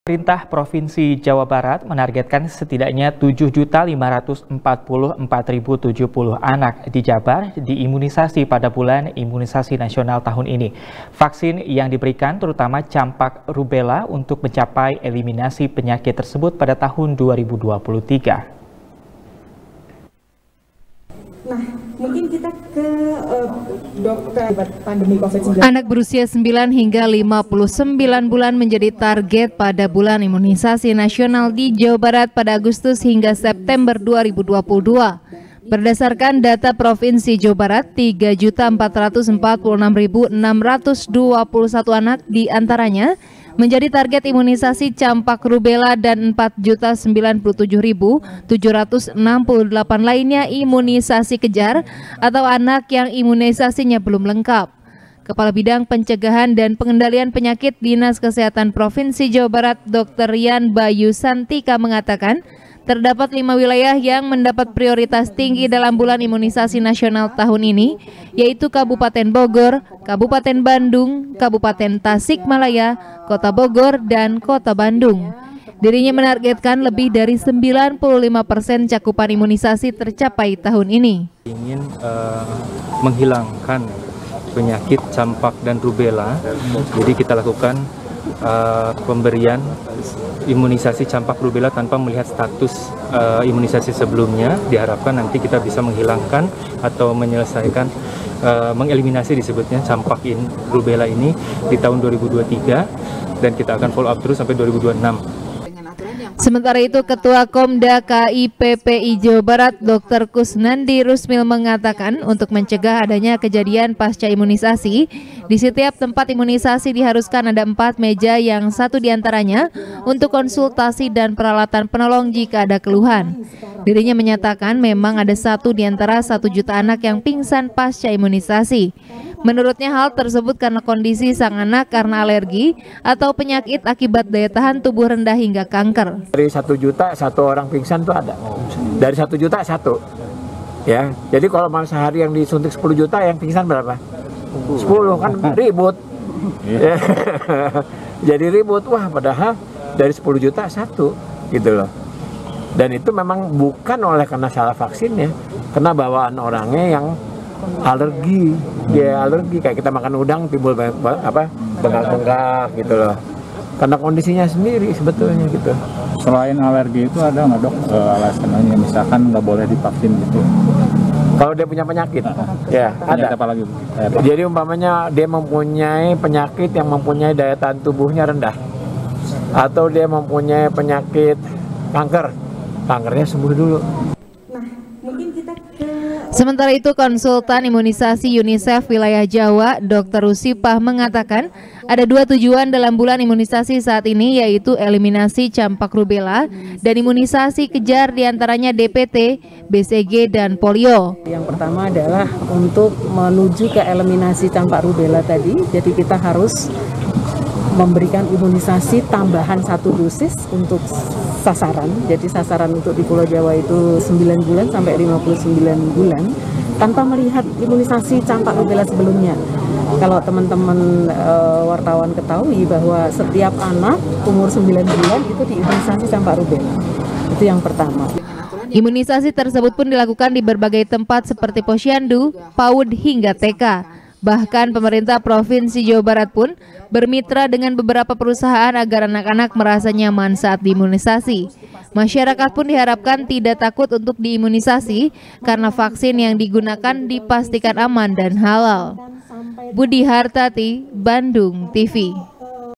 Pemerintah Provinsi Jawa Barat menargetkan setidaknya 7.544.070 anak di Jabar diimunisasi pada bulan imunisasi nasional tahun ini. Vaksin yang diberikan terutama campak rubella untuk mencapai eliminasi penyakit tersebut pada tahun 2023. Nah, mungkin kita ke dokter pandemi COVID-19. Anak berusia 9 hingga 59 bulan menjadi target pada bulan imunisasi nasional di Jawa Barat pada Agustus hingga September 2022. Berdasarkan data Provinsi Jawa Barat, 3.446.621 anak diantaranya menjadi target imunisasi campak rubella dan 4.097.768 lainnya imunisasi kejar atau anak yang imunisasinya belum lengkap. Kepala Bidang Pencegahan dan Pengendalian Penyakit Dinas Kesehatan Provinsi Jawa Barat, Dr. Rian Bayu Santika mengatakan, terdapat 5 wilayah yang mendapat prioritas tinggi dalam bulan imunisasi nasional tahun ini, yaitu Kabupaten Bogor, Kabupaten Bandung, Kabupaten Tasikmalaya, Kota Bogor, dan Kota Bandung. Dirinya menargetkan lebih dari 95% cakupan imunisasi tercapai tahun ini. Ingin menghilangkan penyakit campak dan rubella, jadi kita lakukan pemberian imunisasi campak rubella tanpa melihat status imunisasi sebelumnya. Diharapkan nanti kita bisa menghilangkan atau menyelesaikan, mengeliminasi disebutnya campak rubella ini di tahun 2023 dan kita akan follow up terus sampai 2026. Sementara itu, Ketua Komda KIPPI Jawa Barat, Dr. Kusnandi Rusmil mengatakan untuk mencegah adanya kejadian pasca imunisasi, di setiap tempat imunisasi diharuskan ada 4 meja yang 1 diantaranya untuk konsultasi dan peralatan penolong jika ada keluhan. Dirinya menyatakan memang ada 1 di antara 1 juta anak yang pingsan pasca imunisasi. Menurutnya hal tersebut karena kondisi sang anak karena alergi atau penyakit akibat daya tahan tubuh rendah hingga kanker. Dari 1 juta 1 orang pingsan tuh ada. Dari 1 juta 1. Ya. Jadi kalau sehari yang disuntik 10 juta yang pingsan berapa? 10 kan ribut. Ya. Jadi ribut. Wah, padahal dari 10 juta 1 gitu loh. Dan itu memang bukan oleh karena salah vaksinnya, karena bawaan orangnya yang alergi. Dia alergi, kayak kita makan udang timbul bengkak-bengkak gitu loh. Karena kondisinya sendiri sebetulnya gitu. Selain alergi itu ada nggak dok alasannya, misalkan nggak boleh divaksin gitu? Kalau dia punya penyakit, ya ada. Apa lagi? Jadi umpamanya dia mempunyai penyakit yang mempunyai daya tahan tubuhnya rendah, atau dia mempunyai penyakit kanker, kankernya sembuh dulu. Sementara itu, konsultan imunisasi UNICEF wilayah Jawa, Dr. Rusipah mengatakan ada 2 tujuan dalam bulan imunisasi saat ini, yaitu eliminasi campak rubella dan imunisasi kejar diantaranya DPT, BCG, dan polio. Yang pertama adalah untuk menuju ke eliminasi campak rubella tadi, jadi kita harus memberikan imunisasi tambahan 1 dosis untuk sasaran. Jadi sasaran untuk di Pulau Jawa itu 9 bulan sampai 59 bulan tanpa melihat imunisasi campak rubella sebelumnya. Kalau teman-teman wartawan ketahui bahwa setiap anak umur 9 bulan itu diimunisasi campak rubella. Itu yang pertama. Imunisasi tersebut pun dilakukan di berbagai tempat seperti posyandu, PAUD hingga TK. Bahkan pemerintah Provinsi Jawa Barat pun bermitra dengan beberapa perusahaan agar anak-anak merasa nyaman saat diimunisasi. Masyarakat pun diharapkan tidak takut untuk diimunisasi karena vaksin yang digunakan dipastikan aman dan halal. Budi Hartati, Bandung TV.